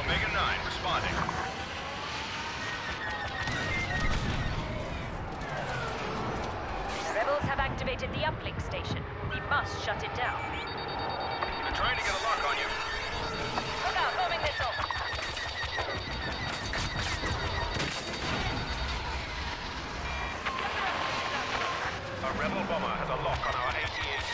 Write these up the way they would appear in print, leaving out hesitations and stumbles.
Omega 9 responding. Rebels have activated the uplink station. We must shut it down. They're trying to get a lock on you. Look out, homing missile! A rebel bomber has a lock on our AT-AT.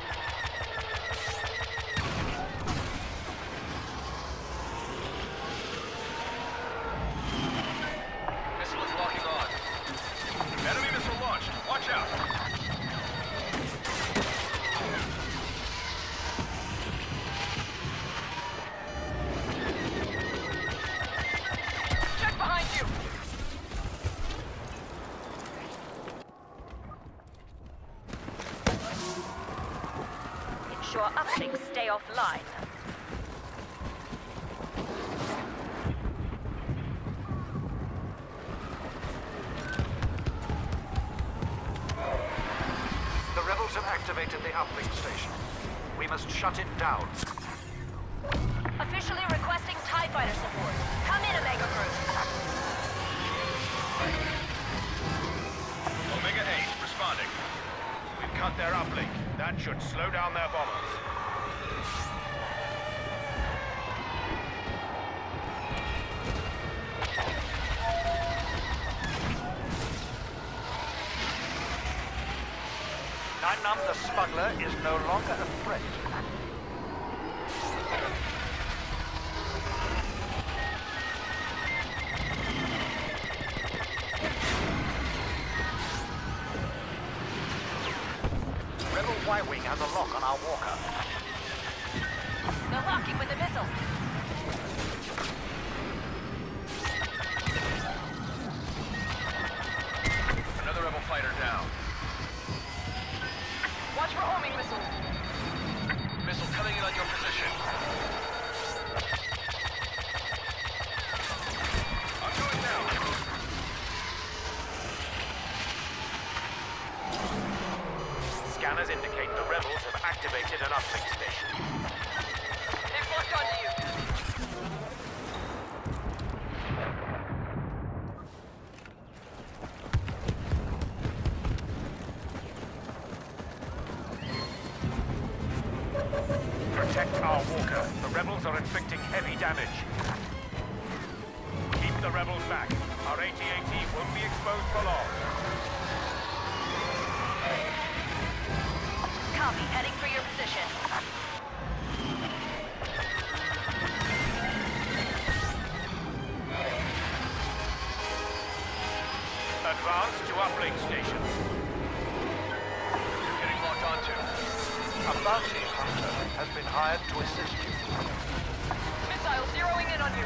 Missile is locking on. Enemy missile launched. Watch out. Check behind you! Ensure uplinks stay offline. The rebels have activated the uplink station. We must shut it down. Officially requesting TIE fighter support. Come in, Omega Group. Omega 8 responding. We've cut their uplink. That should slow down their bombers. Nine-Num, the smuggler, is no longer a threat. Rebel Y-Wing has a lock on our walker. No locking with the missile. Another rebel fighter down. Watch for homing missiles. Missile coming in on your position. I'm going down. Scanners indicate the rebels have activated an uplink station. They've locked onto you. Protect our walker. The rebels are inflicting heavy damage. Keep the rebels back. Our AT-AT won't be exposed for long. Copy, heading for your position. Advance to uplink station. You're getting locked onto. A bounty hunter has been hired to assist you. Missile zeroing in on you.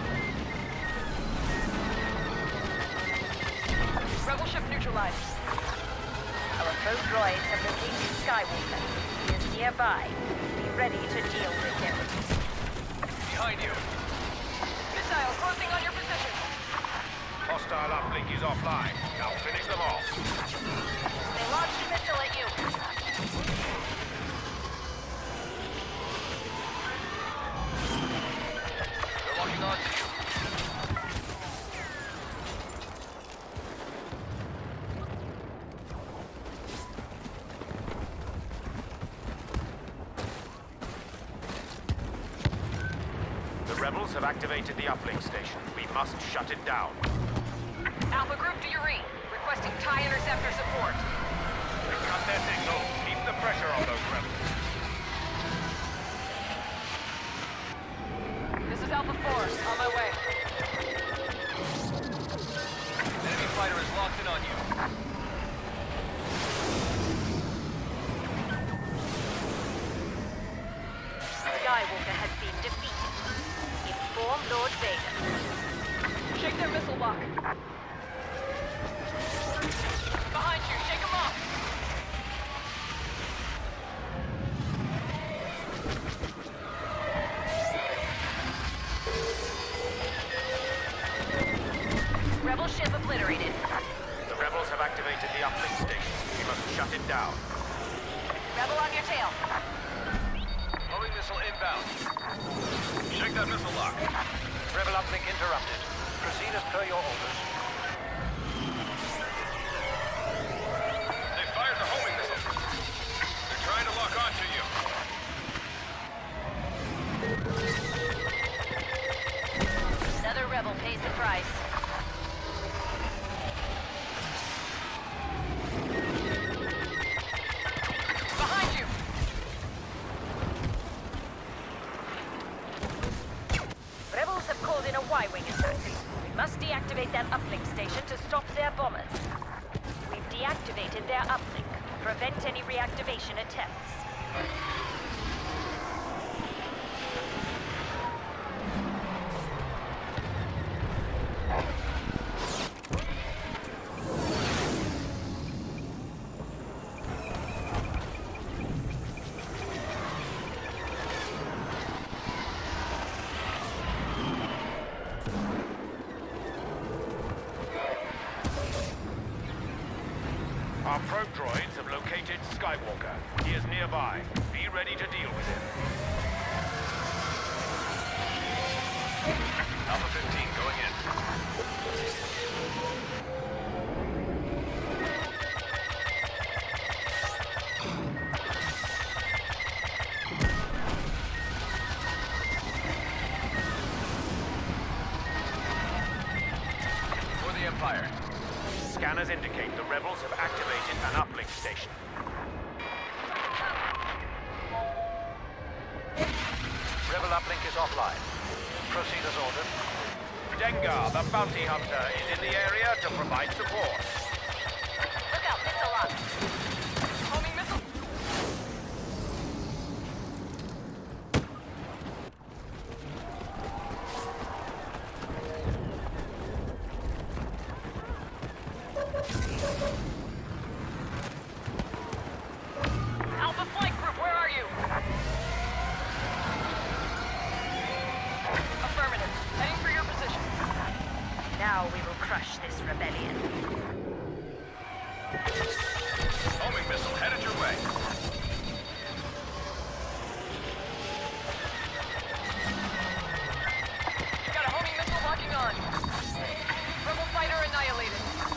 Rebel ship neutralized. Our foe droids have located Skywalker. He is nearby. Be ready to deal with him. Behind you. Missile closing on your position. Hostile uplink is offline. Now finish them off. They launched a missile at you. They're locking onto you. The rebels have activated the uplink station. We must shut it down. Alpha Group, do you read? Requesting TIE interceptor support. They've cut their signal. Keep the pressure on those rebels. This is Alpha 4. On my way. Enemy fighter is locked in on you. Skywalker has been defeated. Inform Lord Vader. Shake their missile lock. Behind you, shake them off. Rebel ship obliterated. The rebels have activated the uplink station. We must shut it down. Rebel on your tail. Homing missile inbound. Shake that missile lock. Rebel uplink interrupted. Proceed as per your orders. They fired the homing missile. They're trying to lock onto you. Another rebel pays the price. Behind you! Rebels have called in a Y-wing attack. We must deactivate that uplink station to stop their bombers. We've deactivated their uplink. Prevent any reactivation attempts. Our probe droids have located Skywalker. He is nearby. Be ready to deal with him. Alpha 15 going in. For the Empire. Scanners indicate the rebels have activated an uplink station. Rebel uplink is offline. Proceed as ordered. Dengar, the bounty hunter, is in the area to provide support. Look out, missile lock. Homing missile. Alpha Flight Group, where are you? Affirmative. Heading for your position. Now we will crush this rebellion. Homing missile headed your way. Got a homing missile locking on. Rebel fighter annihilated.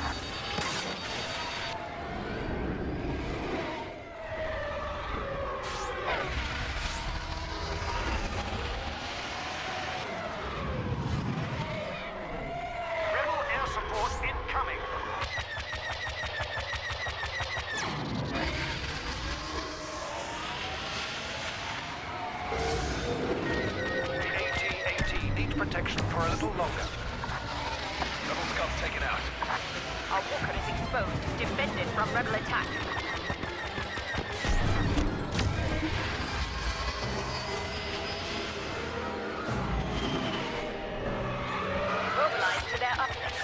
Rebel air support incoming. The AT-AT needs protection for a little longer. Rebel scum taken out. Our walker is exposed, defended from rebel attack. Mobilize to their uplink.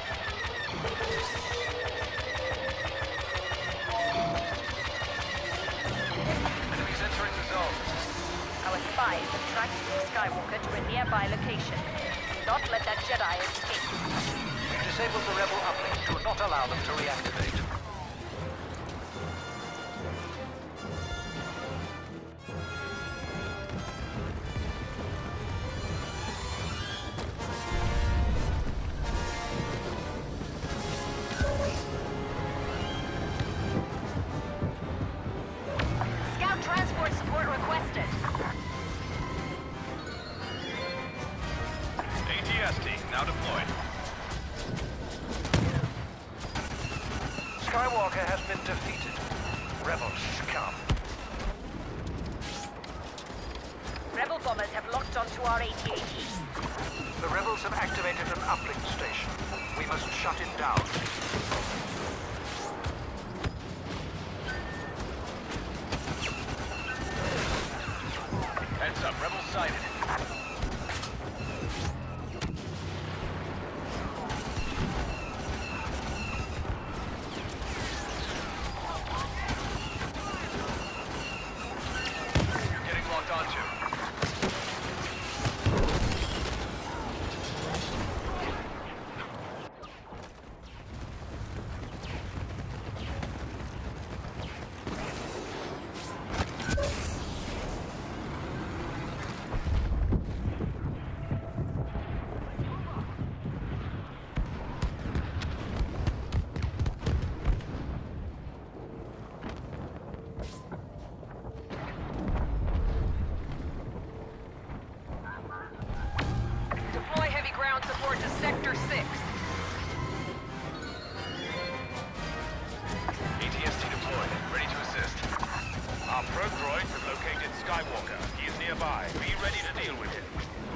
Enemies entering the zone. Our spies have tracked Luke Skywalker to a nearby location. Do not let that Jedi escape. We've disabled the Rebel uplink to not allow them to reactivate. Scout transport support requested. ATST now deployed. Skywalker has been defeated. Rebels scum. Rebel bombers have locked onto our AT-AT. The rebels have activated an uplink station. We must shut it down. Heads up, rebels sighted. You're getting locked onto. Sector 6. ATST deployed, ready to assist. Our probe droids have located Skywalker. He is nearby. Be ready to deal with him.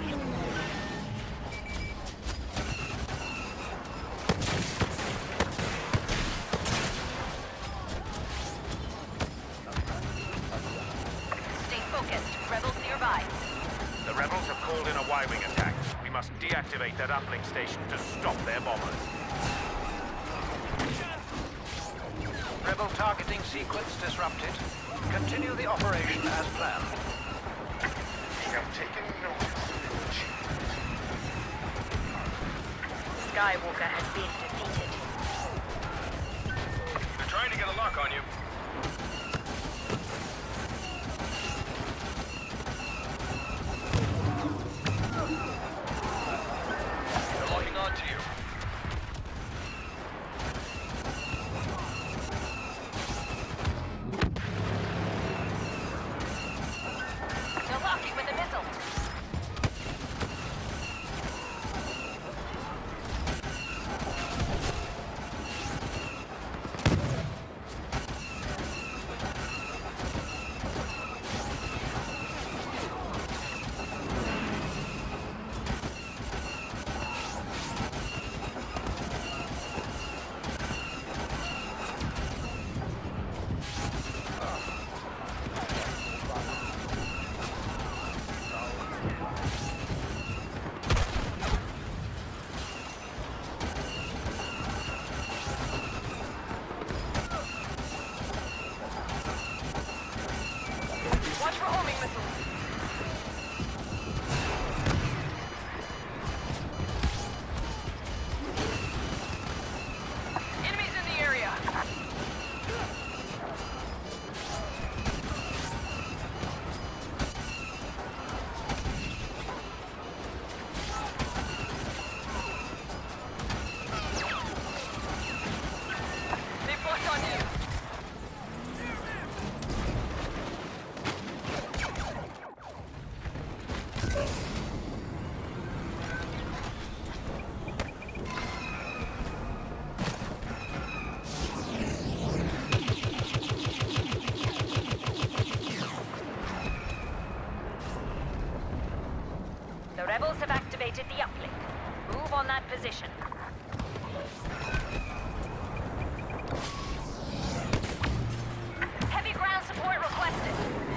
Stay focused. Rebels nearby. The rebels have called in a Y-wing attack. We must deactivate that uplink station to stop their bombers. Rebel targeting sequence disrupted. Continue the operation as planned. We have taken notice of your achievement. Skywalker has been defeated. They're trying to get a lock on you. They're locking on to you. They're locking with a missile. Watch for homing missiles. Enemies in the area. They've locked on you. The rebels have activated the uplink. Move on that position. Heavy ground support requested.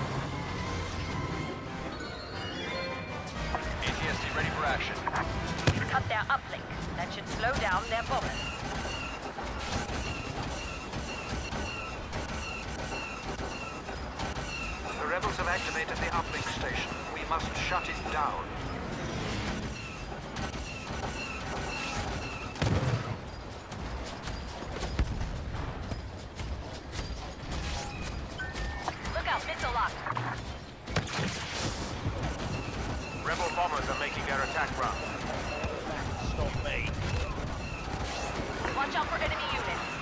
ATST ready for action. Cut their uplink. That should slow down their bombers. The rebels have activated the uplink station. We must shut it down. Look out, missile lock. Rebel bombers are making their attack run. Stop me. Watch out for enemy units.